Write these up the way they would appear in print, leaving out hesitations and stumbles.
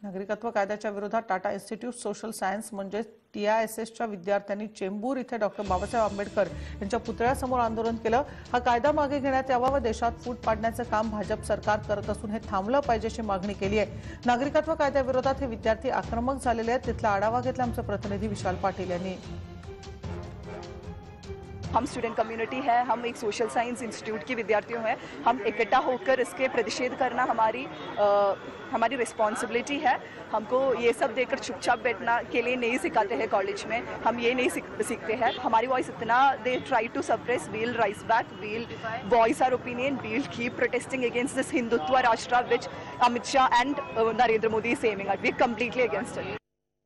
नागरिकत्व कायद्याच्या विरोधात टाटा इन्स्टिट्यूट सोशल सायन्स म्हणजे TISSच्या विद्यार्थ्यांनी चेंबूर इथे डॉक्टर बाबासाहेब आंबेडकर यांच्या पुतळ्यासमोर आंदोलन केलं। हा कायदा मागे घेण्यात यावा व देशात फूट पाडण्याचे काम भाजप सरकार करत असून हे थांबलं पाहिजे अशी मागणी केली आहे। नागरिकत्व कायद्याविरोधात हे विद्यार्थी आक्रमक झालेले आहेत। तिथला आढावा घेतला आमचे प्रतिनिधी विशाल पाटील यांनी। हम स्टूडेंट कम्युनिटी है, हम एक सोशल साइंस इंस्टीट्यूट के विद्यार्थियों हैं। हम इकट्ठा होकर इसके प्रतिषेध करना हमारी रिस्पॉन्सिबिलिटी है। हमको ये सब देखकर चुपचाप बैठना के लिए नहीं सिखाते हैं कॉलेज में, हम ये नहीं सीखते हैं। हमारी वॉइस इतना they try to suppress, we'll rise back, we'll voice our opinion, we'll keep protesting against this Hindutva Rashtra which Amit Shah and Narendra Modi is aiming at. We completely against it.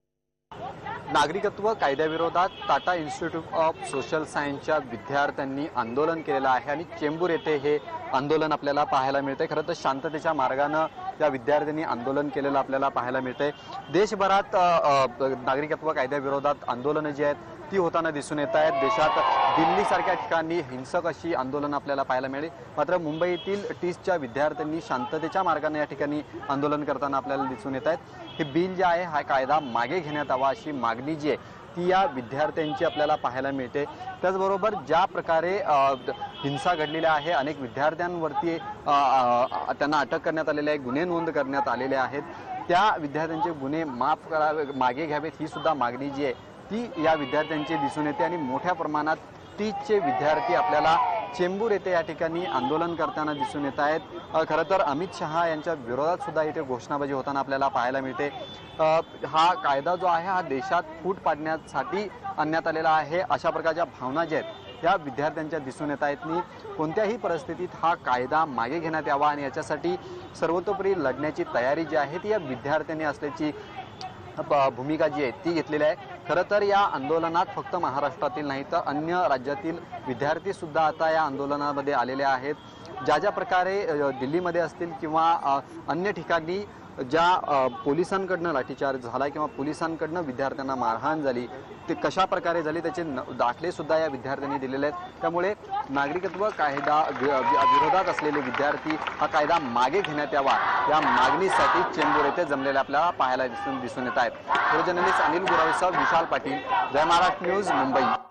नागरिकत्व कायद्याविरोधात टाटा इन्स्टिट्यूट ऑफ सोशल सायन्सच्या विद्यार्थ्यांनी आंदोलन केलेलं आहे आणि चेंबूर येथे हे आंदोलन आपल्याला पाहायला मिळते। खरं तर शांततेच्या मार्गाने या विद्यार्थ्यांनी आंदोलन केलेलं आपल्याला पाहायला मिळते। देशभरात नागरिकत्व कायद्याविरोधात आंदोलनं जी आहेत ती होताना दिसून येत आहेत। देशात दिल्लीसारख्या ठिकाणी हिंसक अशी आंदोलन आपल्याला पाहायला मिळाली, मात्र मुंबईतील टीसच्या विद्यार्थ्यांनी शांततेच्या मार्गाने या ठिकाणी आंदोलन करताना आपल्याला दिसून येत आहेत। हे बिल जे आहे हा कायदा मागे घेण्यात यावा अशी मागणी जी आहे ती या विद्यार्थ्यांची आपल्याला पाहायला मिळते। त्याचबरोबर ज्या प्रकारे हिंसा घडलेल्या आहे, अनेक विद्यार्थ्यांवरती त्यांना अटक करण्यात आलेली आहे, गुन्हे नोंद करण्यात आलेले आहेत, त्या विद्यार्थ्यांचे गुन्हे माफ करावे, मागे घ्यावेत ही सुद्धा मागणी जी आहे ती या विद्यार्थ्यांची दिसून येते। आणि मोठ्या प्रमाणात टीचचे विद्यार्थी आपल्याला चेंबूर येथे या ठिकाणी आंदोलन करताना दिसून येत आहेत। खरं तर अमित शहा यांच्या विरोधात सुद्धा इथे घोषणाबाजी होताना आपल्याला पाहायला मिळते। हा कायदा जो आहे हा देशात फूट पाडण्यासाठी आणण्यात आलेला आहे अशा प्रकारच्या भावना ज्या आहेत या विद्यार्थ्यांच्या दिसून येत आहेत। कोणत्याही परिस्थितीत हा कायदा मागे घेण्यात यावा आणि याच्यासाठी सर्वतोपरी लढण्याची तयारी जी आहे ती या विद्यार्थ्यांनी असल्याची भूमिका जी आहे ती घेतलेली आहे। खरं तर या आंदोलनात फक्त महाराष्ट्रातील नाही तर अन्य राज्यातील विद्यार्थी सुद्धा आता या आंदोलनामध्ये आलेले आहेत। ज्या प्रकारे दिल्लीमध्ये असतील किंवा अन्य ठिकाणी ज्या पोलिसांकडनं लाठीचार्ज झाला किंवा पोलिसांकडनं विद्यार्थ्यांना मारहाण झाली ते कशा प्रकारे झाली त्याचे दाखले सुद्धा या विद्यार्थ्यांनी दिलेले आहेत। त्यामुळे नागरिकत्व कायदा विरोधात असलेले विद्यार्थी हा कायदा मागे घेण्यात यावा या मागणीसाठी चेंबूर येथे जमलेले आपल्याला पाहायला दिसून येत आहेत। जर्नलिस्ट अनिल गुरावेसह विशाल पाटील, जय महाराष्ट्र न्यूज, मुंबई।